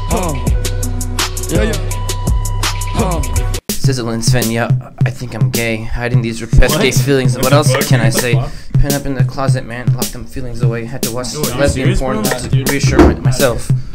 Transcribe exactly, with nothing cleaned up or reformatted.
Uh, yeah, yeah. Uh. Sizzlin, Sven, yeah, I think I'm gay. Hiding these repetitive feelings. What, what else fuck, can I say? Pin up in the closet, man. Lock them feelings away. Had to watch Yo, lesbian porn to reassure my, myself.